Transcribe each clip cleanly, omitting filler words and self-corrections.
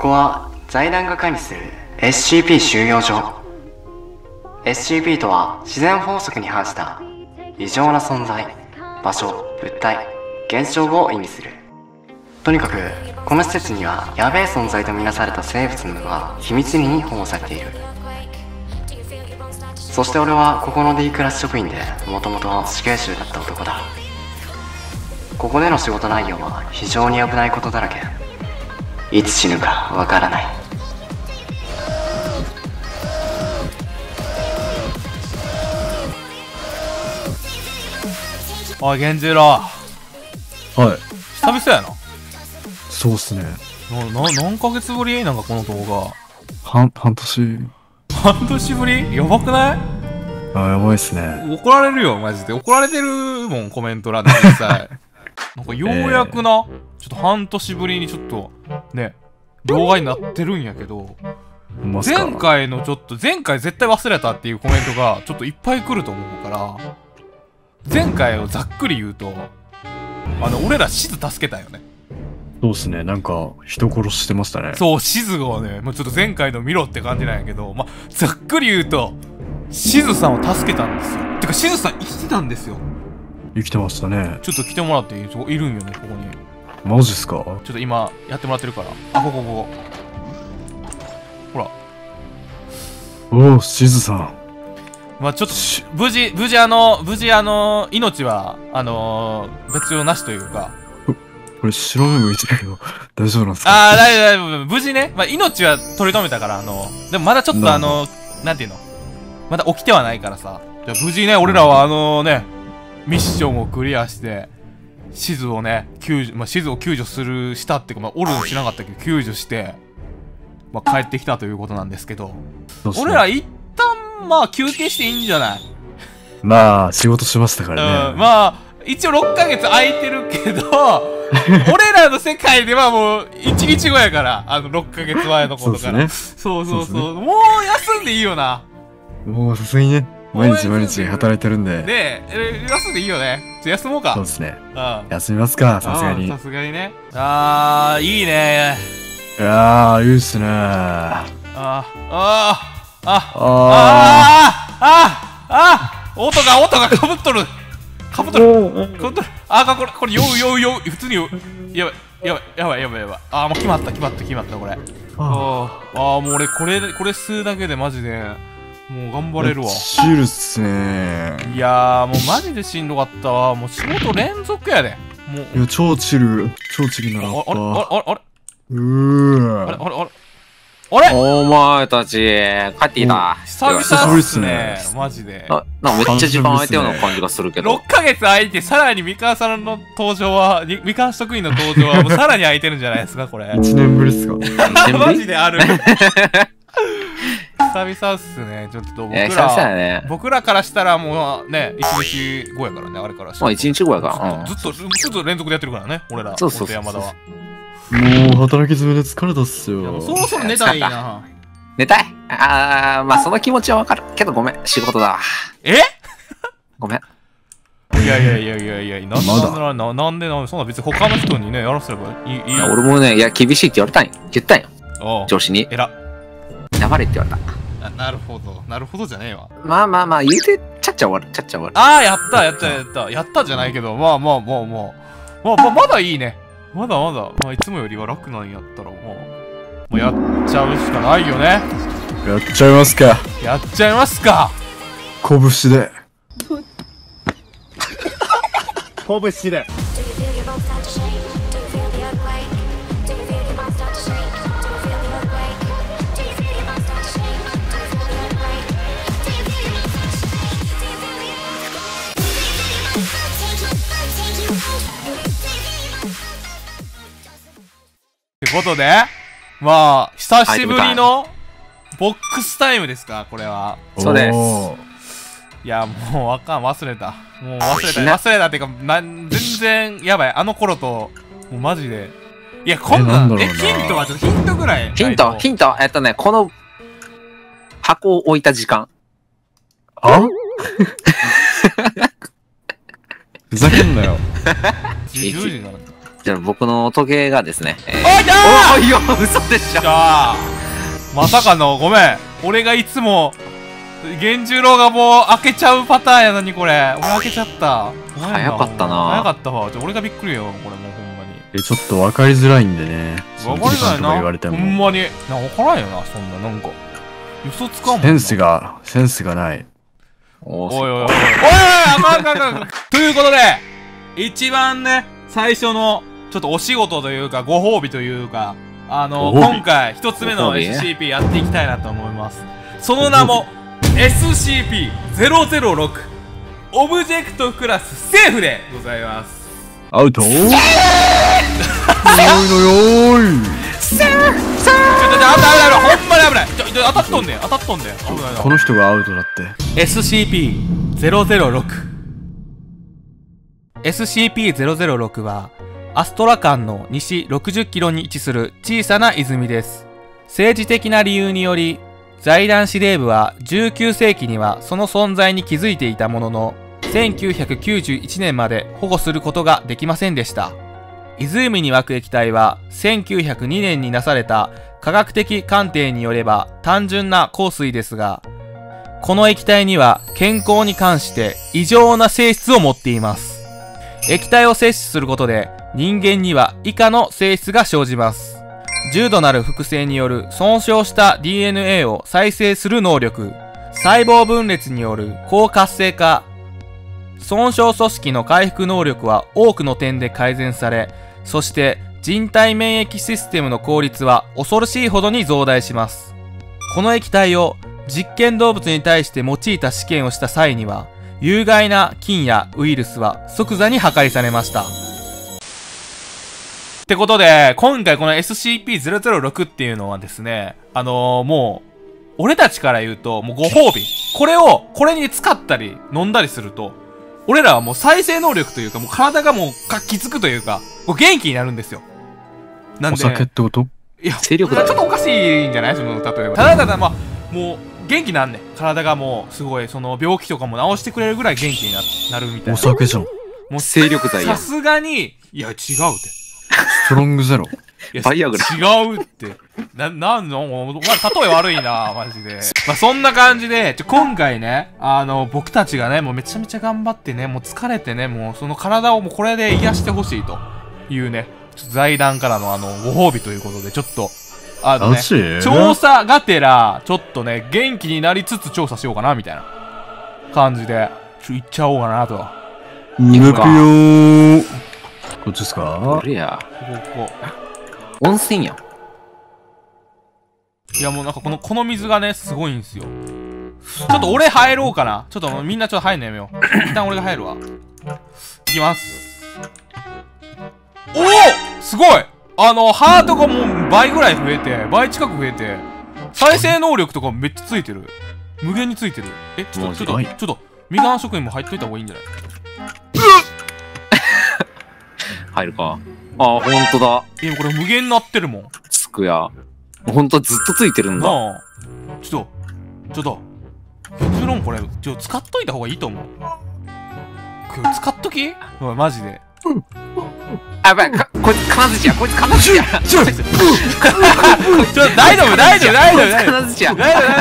こは財団が管理する SCP 収容所。 SCP とは自然法則に反した異常な存在、場所、物体、現象を意味する。とにかくこの施設にはヤベえ存在とみなされた生物などが秘密裏に保護されている。そして俺はここの D クラス職員でもともと死刑囚だった男だ。ここでの仕事内容は非常に危ないことだらけ。いつ死ぬかわからない。 おい源十郎、 はい。 久々やな。 そうっすね。 何ヶ月ぶりなんかこの動画。 半年。 半年ぶりやばくない？ あ、やばいっすね。 怒られるよマジで。怒られてるもんコメント欄で実際。なんかようやくな、ちょっと半年ぶりにちょっとね動画になってるんやけど、前回絶対忘れたっていうコメントがちょっといっぱい来ると思うから、前回をざっくり言うと、俺らシズ助けたよね。 そうっすね。なんか人殺してましたね。 そう、シズをね、もうちょっと前回の見ろって感じなんやけど、ざっくり言うとシズさんを助けたんですよ。てかシズさん生きてたんですよ。 生きてましたね。 ちょっと来てもらっていい？いるんよねここに。 マジっすか？ ちょっと今やってもらってるから。あ、ここほら。 おお、しずさん。 ちょっと無事命は別状なしというか。 これ白目向いてるけど大丈夫なんですか？ ああ、大丈夫。無事ね。命は取り留めたから、でもまだちょっとなんていうの、まだ起きてはないからさ。じゃあ無事ね、俺らはミッションをクリアして、シズをね、シズを救助したっていうか、オルンしなかったけど、救助して、帰ってきたということなんですけど、俺ら一旦、休憩していいんじゃない？ まあ、仕事しましたからね。 一応6ヶ月空いてるけど、俺らの世界ではもう1日後やから、6ヶ月前のことから。そう。もう休んでいいよな。 もうさすがにね。毎日働いてるんで。 で、休んでいいよね。休もうか。 そうですね。休みますか、さすがに。 さすがにね。いいね。 いやー、いいっすね。 音がかぶっとる。これ酔う。普通に酔う。やばい。もう決まった、これ。もう俺、これ吸うだけでマジで、もう頑張れるわ。 チルっすね。 いやー、もうマジでしんどかったわ。もう仕事連続やで。もう。 いや、超チルなかった。 あれお前たち、帰ってきた。 久々っすね。マジで。 めっちゃ時間空いたような感じがするけど。 6ヶ月空いて、さらに三河さんの登場は、三河職員の登場は、もうさらに空いてるんじゃないですか、これ。 1年ぶりっすか？ マジである。久々っすね。ちょっと僕らからしたらもうね、1日後やからね、あれからしたら。 1日後やから。 ずっと連続でやってるからね、俺ら。 そう。 山田は。 もう働き詰めで疲れたっすよ。 そろそろ寝たいな。 寝たい？その気持ちはわかるけど、ごめん、仕事だわ。ごめん。 いや、なんでそんな別に他の人にね、やらせればいい。 俺もね、厳しいって言ったんよ。上司に。 えら。 黙れって言われた。 なるほどじゃねえわ。 言うて、ちゃっちゃ終わる。 やったじゃないけど、まだいいね。まだいつもよりは楽なんやったらもうやっちゃうしかないよね。 やっちゃいますか。拳で。 ってことで、久しぶりのボックスタイムですか、これは。 そうです。 いや、もう忘れたっていうか、全然やばい。あの頃と、もうマジで。いや、こんなん、ヒントぐらい。 ヒント、この箱を置いた時間。 ふざけんなよ。 10時なの。 じゃあ僕の時計がですね。 おいじゃおいよ、嘘でしょ。 じゃあまさかのごめん。俺がいつも源十郎がもう開けちゃうパターンやのにこれ。俺開けちゃった。 早かったな。 早かったわ。俺がびっくりよ。これもうほんまに。 ちょっと分かりづらいんでね。 分かりづらいな。 言われてもほんまに。分からんよな、そんな、なんか。嘘つかんもんな。 センスがない。 おいおいおい。おいあかんあかんあかん。ということで、一番ね、最初の、ちょっとお仕事というか、ご褒美というか、今回、一つ目の SCP やっていきたいなと思います。その名も、SCP-006 オブジェクトクラスセーフでございます。 アウトよーいのよーいセーフセーフほんまに危ない当たっとんねん危ないな。 この人がアウトだって。 SCP-006 SCP-006 はアストラ間の西60キロに位置する小さな泉です。政治的な理由により財団司令部は19世紀にはその存在に気づいていたものの、1991年まで保護することができませんでした。湖に湧く液体は1902年になされた科学的鑑定によれば単純な香水ですが、この液体には健康に関して異常な性質を持っています。液体を摂取することで人間には以下の性質が生じます。重度なる複製による損傷した DNA を再生する能力、細胞分裂による高活性化、損傷組織の回復能力は多くの点で改善され、そして人体免疫システムの効率は恐ろしいほどに増大します。この液体を実験動物に対して用いた試験をした際には、有害な菌やウイルスは即座に破壊されました。ってことで、今回この SCP-006 っていうのはですね、もう、俺たちから言うと、もうご褒美。これに使ったり、飲んだりすると、俺らはもう再生能力というか、もう体がもう活気づくというか、もう元気になるんですよ。なんで。 お酒ってこと？ いや、 精力だ。 ちょっとおかしいんじゃないその、例えば。ただただ、まあ、もう、元気なんねん。体がもう、すごい、その、病気とかも治してくれるぐらい元気になるみたいな。 お酒じゃん。 もう、 精力剤や。 さすがに、いや、違うって。 ストロングゼロ。 いやバイアグラ。 違うって。なんのお前、例え悪いな、マジで。まあ、そんな感じで、今回ね、僕たちがね、もうめちゃめちゃ頑張ってね、もう疲れてね、もうその体をもうこれで癒してほしいというね、ちょっと財団からのご褒美ということで、ちょっと、調査がてら、ちょっとね、元気になりつつ調査しようかな、みたいな感じで、行っちゃおうかなと。 行くよー。こっちですか？ これや。 ここ。 温泉やん。 いやもうなんかこの水がね、すごいんですよ。ちょっと俺入ろうかな。ちょっとみんなちょっと入んのやめよう。一旦俺が入るわ。いきます。おおすごいハートがもう倍ぐらい増えて、倍近く増えて、再生能力とかめっちゃついてる。無限についてる。ちょっと、みかん職員も入っといた方がいいんじゃない？ 入るか。あ、ほんとだ。 これ無限になってるもん。 つくや。ほんとずっとついてるんだ。 なあ。ちょっと。結論これ、使っといた方がいいと思う。使っとき？おい、マジで。 あ、やばい、こいつ金槌や。こいつ金槌や。 大丈夫。 金槌や。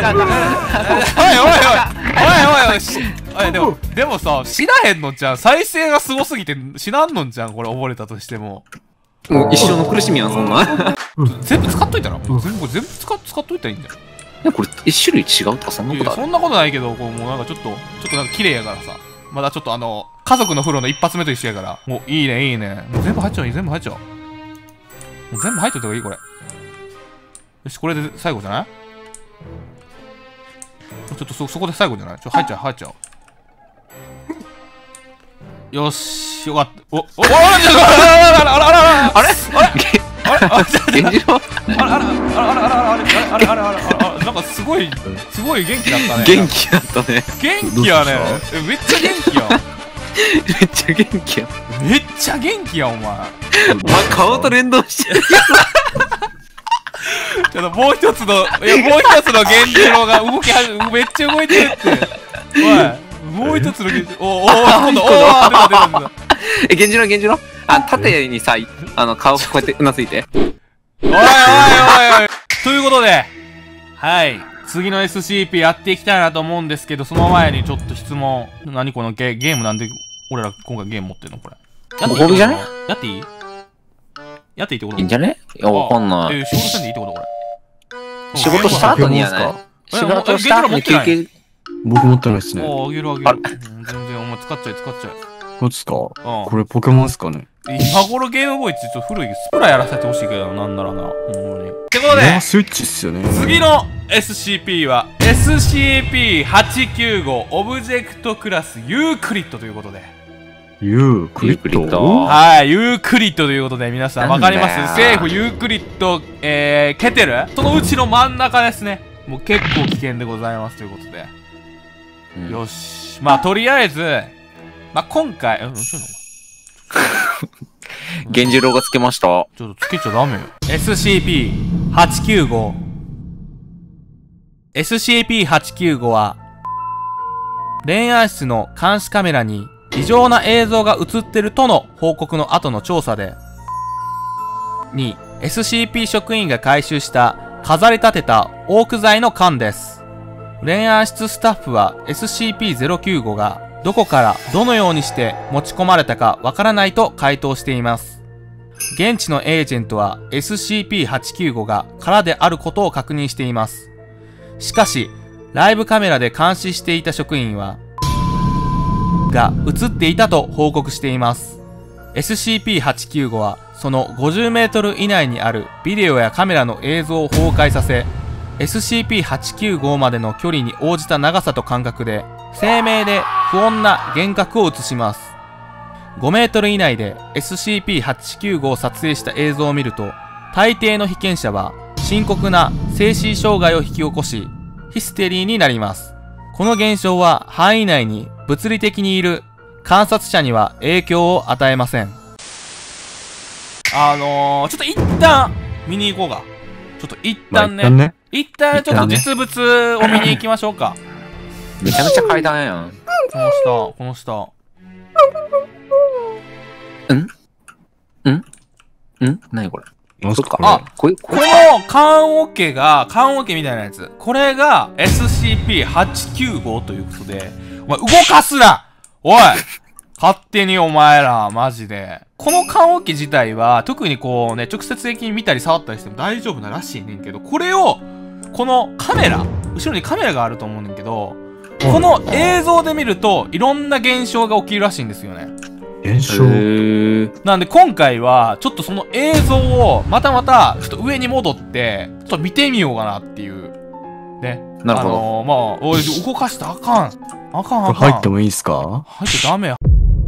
おい、でもさ、死なへんのじゃん。再生がすごすぎて死なんのんじゃん。これ溺れたとしても。 もう一生の苦しみやん、そんな。 全部使っといたら全部使っといたらいいんだよ。 これ一種類違うとかそんなことある？ そんなことないけど、もうなんかちょっとなんか綺麗やからさ。まだちょっと家族の風呂の一発目と一緒やから。もういいね。もう全部入っちゃう。もう全部入っといた方がいい、これ。よし、これで最後じゃない？ちょっとそこで最後じゃない？入っちゃう。よし、よかった。あれ源次郎なんかすごい元気だったね。 元気だったね。 元気やね。めっちゃ元気やん。 めっちゃ元気や。 めっちゃ元気やん、お前。 顔と連動してる。 ちょっともう一つの源次郎がめっちゃ動いてるって。おい、もう一つの源次郎。今度、出た。 源次郎縦にさ、顔こうやってうなずいて。 おいおいおいおい。ということで、はい。次の SCP やっていきたいなと思うんですけど、その前にちょっと質問。何このゲームなんで、俺ら今回ゲーム持ってんのこれ。 ご褒美じゃね？ やっていい？やっていいってこと？ いいんじゃね？いや、わかんない。 仕事せんでいいってことこれ。 仕事した後にやない？仕事した後に休憩。 僕持ってないっすね。 あげる。全然お前使っちゃえ。 こっちっすか？これポケモンっすかね？ 今頃ゲームボーイってちょっと古いスプラやらせてほしいけど、なんならな。ほんまに。ってことで、 スイッチっすよね。 次の SCP は SCP-895 オブジェクトクラスユークリッドということで。 ユークリッド？ はい、ユークリッドということで、皆さんわかります？政府ユークリッド、ケテルそのうちの真ん中ですね。もう結構危険でございますということで。よし。まあ、とりあえず、まあ、今回、どうしようの源次郎がつけました。 ちょっとつけちゃダメよ。SCP-895 SCP-895 は、恋愛室の監視カメラに異常な映像が映ってるとの報告の後の調査で、に SCP 職員が回収した飾り立てたオーク材の缶です。恋愛室スタッフは SCP-095 がどこからどのようにして持ち込まれたかわからないと回答しています。現地のエージェントは SCP-895 が空であることを確認しています。しかし、ライブカメラで監視していた職員は、が映っていたと報告しています。SCP-895 はその50メートル以内にあるビデオやカメラの映像を崩壊させ、SCP-895 までの距離に応じた長さと間隔で、鮮明で不穏な幻覚を映します。5メートル以内で SCP-895 を撮影した映像を見ると、大抵の被験者は深刻な精神障害を引き起こし、ヒステリーになります。この現象は範囲内に物理的にいる観察者には影響を与えません。ちょっと一旦見に行こうか。ちょっと一旦ね。一旦ちょっと実物を見に行きましょうか。 めちゃめちゃ階段やん。 この下。 何これ。 そっか。 この棺桶みたいなやつ。これが SCP-895 ということで、お前動かすな！おい！勝手にお前ら、マジで。この棺桶自体は、特にこうね、直接的に見たり触ったりしても大丈夫ならしいねんけど、これを、このカメラ、後ろにカメラがあると思うねんけど、この映像で見ると、いろんな現象が起きるらしいんですよね。 現象？ なんで今回は、ちょっとその映像を、またちょっと上に戻って、ちょっと見てみようかなっていう。ね。 なるほど。 まあ、おい、動かしたらあかん。 これ入ってもいいっすか？ 入っちゃダメや。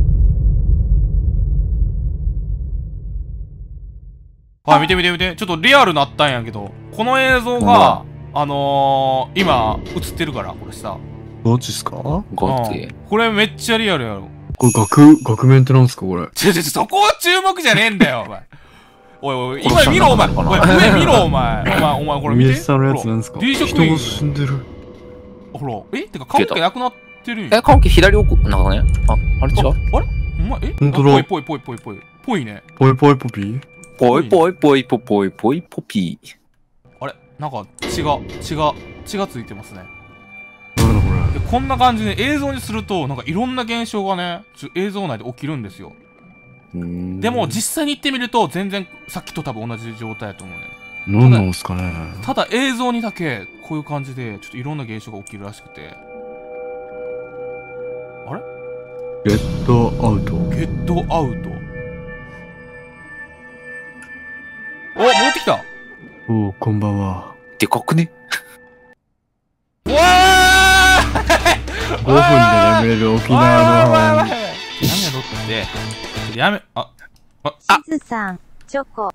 はい、見て。ちょっとリアルなったんやけど、この映像が、今、映ってるから、これさ。 どっちっすか？ ゴチ。 これめっちゃリアルやろ。 これ額面ってなんすかこれ。 そこは注目じゃねえんだよ、お前。おい、今見ろ、お前。おい、上見ろ、お前、これ見て。 ミエさんのやつなんすか？人が死んでる。 ほら、てか、棺桶なくなってるんや。棺桶左奥、なんかね。あれ違う？ あれお前、 ほんとだ。 ぽいね。 ぽいポピー？ ぽいポピー。 あれなんか血がついてますね。 なんだこれ。 こんな感じで映像にするとなんかいろんな現象がね映像内で起きるんですよ。でも実際に行ってみると全然さっきと多分同じ状態だと思うね。 何なんすかね。 ただ映像にだけこういう感じでちょっといろんな現象が起きるらしくて。あれゲットアウト。 お、戻ってきた。 おう、こんばんは。 でかくね。 うわ 5分で眠れる沖縄の。 やめろって。やめ、 しずさん、チョコ。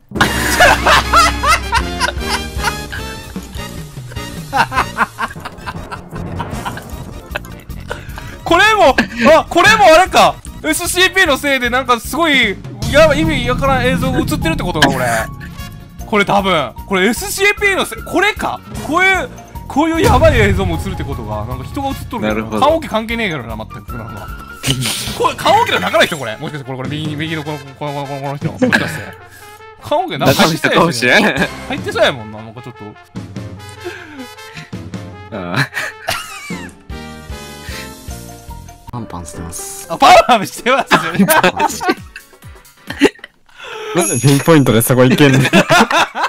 これもあれか SCP のせいでなんかすごい意味わからん映像が映ってるってことかこれ多分これ SCP のせいこれかこういうやばい映像も映るってことがなんか人が映っとるけど棺桶関係ねえからな全くなんかこれ、顔大きな中の人これ。もしかしてこれ、右のこの人。もしかして。顔大きな中の人かもしれん。入ってそうやもんな、なんかちょっと。 パンパンしてます。 あ、パンパンしてますよね。 なんでピンポイントでそこ行けんねん。